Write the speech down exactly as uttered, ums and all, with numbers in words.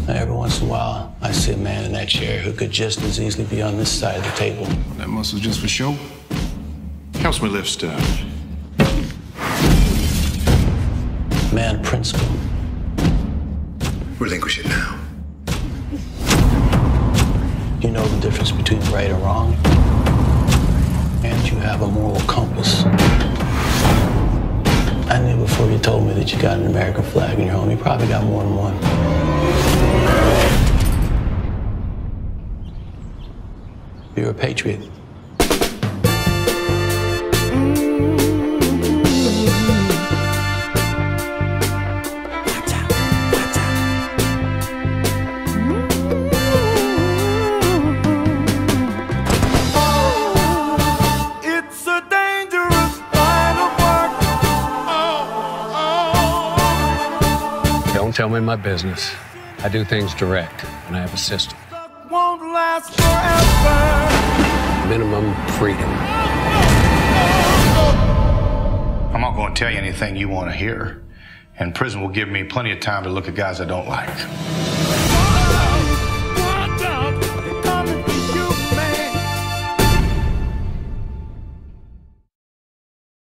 Every once in a while, I see a man in that chair who could just as easily be on this side of the table. That muscle's just for show. Helps me lift stuff. Man of principle. Relinquish it now. You know the difference between right and wrong, and you have a moral compass. I knew before you told me that you got an American flag in your home. You probably got more than one. You're a patriot. Don't tell me my business. I do things direct, and I have a system. Won't last forever. Minimum freedom. I'm not going to tell you anything you want to hear. And prison will give me plenty of time to look at guys I don't like.